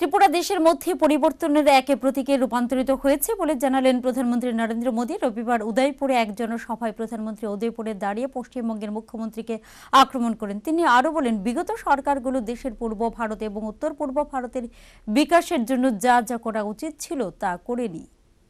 ত্রিপুরা দেশের মধ্যে পরিবর্তনের এক প্রতীকে রূপান্তরিত হয়েছে বলে জানালেন প্রধানমন্ত্রী নরেন্দ্র মোদী। রবিবার উদয়পুরে এক জনসভায় প্রধানমন্ত্রী উদয়পুরে দাঁড়িয়ে পশ্চিমবঙ্গের মুখ্যমন্ত্রীকে আক্রমণ করেন। তিনি আরও বলেন, বিগত সরকারগুলো দেশের পূর্ব ভারত এবং উত্তর পূর্ব ভারতের বিকাশের জন্য যা যা করা উচিত ছিল তা করেনি।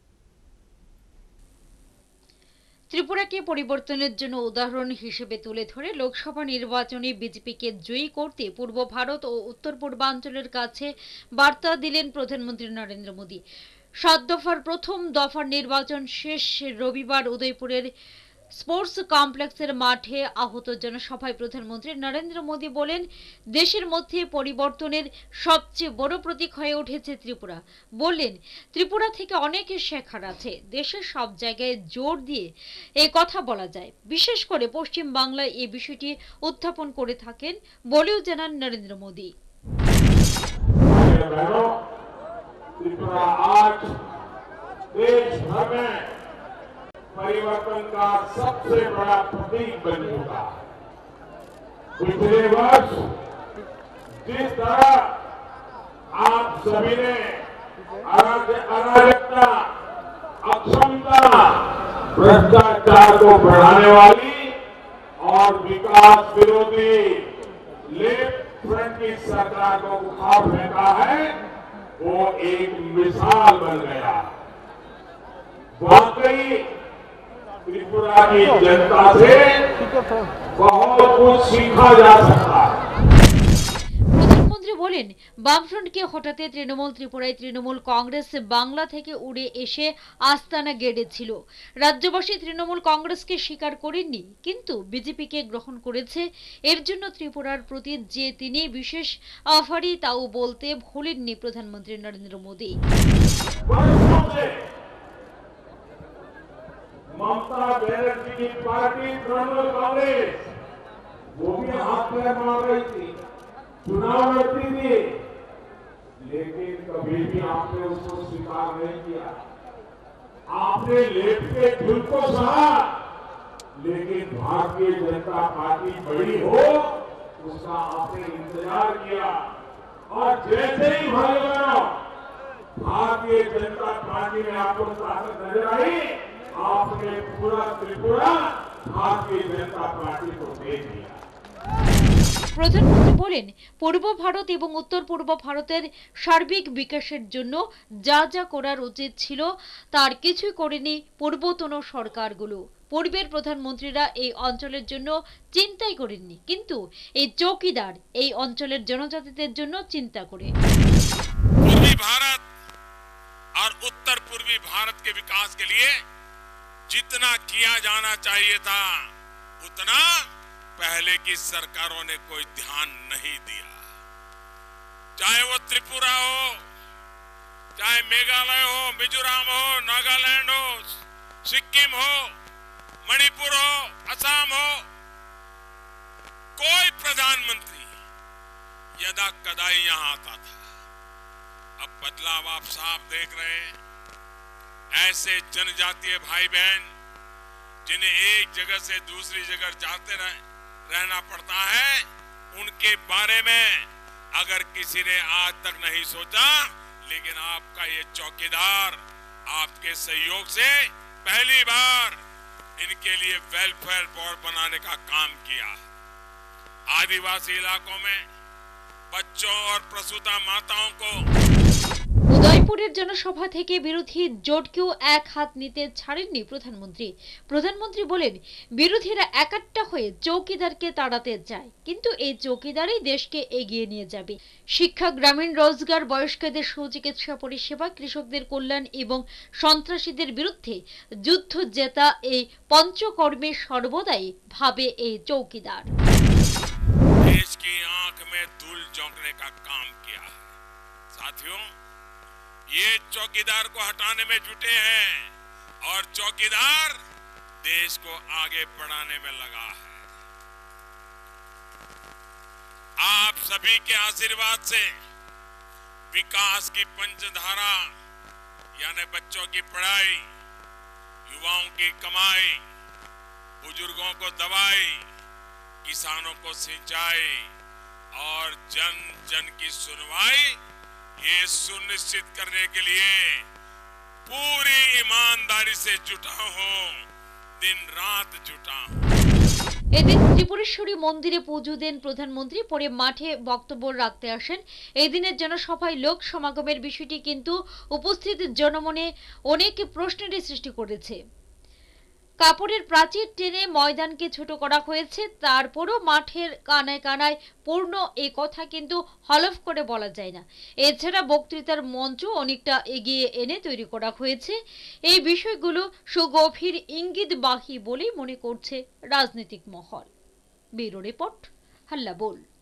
ত্রিপুরাকে পরিবর্তনের জন্য উদাহরণ হিসেবে তুলে ধরে লোকসভা নির্বাচনে বিজেপিকে জয়ী করতে পূর্ব ভারত ও উত্তর পূর্বাঞ্চলের কাছে বার্তা দিলেন প্রধানমন্ত্রী নরেন্দ্র মোদী। 7 দফার প্রথম দফার নির্বাচন শেষ রবিবার উদয়পুরের স্পোর্টস কমপ্লেক্সের মাঠে আহত জনসভায় প্রধানমন্ত্রী নরেন্দ্র মোদী বলেন, দেশের মধ্যে পরিবর্তনের সবচেয়ে বড় প্রতীক হয়ে উঠেছে ত্রিপুরা। বললেন, ত্রিপুরা থেকে অনেক শেখার আছে। দেশের সব জায়গায় জোর দিয়ে এই কথা বলা যায়। বিশেষ করে পশ্চিম বাংলায় এই বিষয়টি উত্থাপন করে থাকেন বলেও জানান নরেন্দ্র মোদী। परिवर्तन का सबसे बड़ा प्रतीक बन चुका। पिछले वर्ष जिस तरह आप सभी ने अराजकता, अक्षमता, भ्रष्टाचार को बढ़ाने वाली और विकास विरोधी लेफ्ट फ्रंट की सरकार को उखाड़ फेंका है, वो एक मिसाल बन गया। वाकई त्रिपुरा की जनता से बहुत कुछ सीखा जा सकता है। প্রধানমন্ত্রী বলেন, বামফ্রন্টকে হঠাতে তৃণমূল ত্রিপুরায় তৃণমূল কংগ্রেস বাংলা থেকে উড়ে এসে আস্তানা গেড়েছিল। রাজ্যবাসী তৃণমূল কংগ্রেসকে স্বীকার করেননি, কিন্তু বিজেপিকে গ্রহণ করেছে। এর জন্য ত্রিপুরার প্রতি যে তিনি বিশেষ আভারী তাও বলতে ভুলেননি প্রধানমন্ত্রী নরেন্দ্র মোদী। ममता बनर्जी की पार्टी तृणमूल कांग्रेस वो भी हाथ पैर मार रही थी, चुनाव लड़ती थी, लेकिन कभी भी आपने उसको स्वीकार नहीं किया। आपने लेफ्ट के झुल को सहा, लेकिन भारतीय जनता पार्टी बड़ी हो उसका आपने इंतजार किया। और जैसे ही भाइयों भारतीय जनता पार्टी में आपको ताकत नजर आई, आपने पूरा त्रिपुरा भारतीय जनता पार्टी को दे दिया। প্রধানমন্ত্রী বলেন, পূর্ব ভারত এবং উত্তর পূর্ব ভারতের সার্বিক বিকাশের জন্য যা যা করার উচিত ছিল তার কিছুই করেনি পূর্বতন সরকারগুলো। পূর্বের প্রধানমন্ত্রীরা এই অঞ্চলের জন্য চিন্তাই করেননি, কিন্তু এই চৌকিদার এই অঞ্চলের জনজাতিদের জন্য চিন্তা করে। पूर्वी भारत और उत्तर पूर्वी भारत के विकास के लिए जितना किया जाना चाहिए था उतना पहले की सरकारों ने कोई ध्यान नहीं दिया। चाहे वो त्रिपुरा हो, चाहे मेघालय हो, मिजोरम हो, नागालैंड हो, सिक्किम हो, मणिपुर हो, असम हो, कोई प्रधानमंत्री यदा कदाई यहां आता था। अब बदलाव आप साफ देख रहे हैं। ऐसे जनजातीय भाई बहन जिन्हें एक जगह से दूसरी जगह जाते रहना पड़ता है, उनके बारे में अगर किसी ने आज तक नहीं सोचा, लेकिन आपका ये चौकीदार आपके सहयोग से पहली बार इनके लिए वेलफेयर बोर्ड बनाने का काम किया। आदिवासी इलाकों में बच्चों और प्रसूता माताओं को উদয়পুরের জনসভা থেকে বিরোধী জোটকেও এক হাত নিতে ছাড়েননি প্রধানমন্ত্রী। প্রধানমন্ত্রী বলেন, বিরোধীরা একাট্টা হয়ে চৌকিদারকে তাড়াতে চায়, কিন্তু এই চৌকিদারই দেশকে এগিয়ে নিয়ে যাবে। শিক্ষা, গ্রামীণ রোজগার, বয়স্কদের সুচিকিৎসা পরিষেবা, কৃষকদের কল্যাণ এবং সন্ত্রাসীদের বিরুদ্ধে যুদ্ধ জেতা এই পঞ্চকর্মে সর্বদাই ভাবে এই চৌকিদার। देश की आंख में धूल झोंकने का काम किया है। साथियों, ये चौकीदार को हटाने में जुटे हैं और चौकीदार देश को आगे बढ़ाने में लगा है। आप सभी के आशीर्वाद से विकास की पंचधारा यानी बच्चों की पढ़ाई, युवाओं की कमाई, बुजुर्गों को दवाई, किसानों को सिंचाई और जन जन की सुनवाई ये सुनिश्चित करने के लिए पूरी ईमानदारी से जुटा हूं, दिन रात जुटा हूं। এদিন ত্রিপুরেশ্বরী মন্দিরে পুজো দেন প্রধানমন্ত্রী, পরে মাঠে বক্তব্য রাখতে আসেন। এই দিনের জনসভায় লোক সমাগমের বিষয়টি কিন্তু উপস্থিত জনমনে অনেক প্রশ্নের সৃষ্টি করেছে। কাপড়ের প্রাচীর টেনে ময়দানকে ছোট করা হয়েছে, তারপরও মাঠের কানায় কানায় পূর্ণ এই কথা কিন্তু হলফ করে বলা যায় না। এছাড়া বক্তৃতার মঞ্চ অনেকটা এগিয়ে এনে তৈরি করা হয়েছে। এই বিষয়গুলো সুগভীর ইঙ্গিতবাহী বলেই মনে করছে রাজনৈতিক মহল। Bureau report, হাল্লাবোল।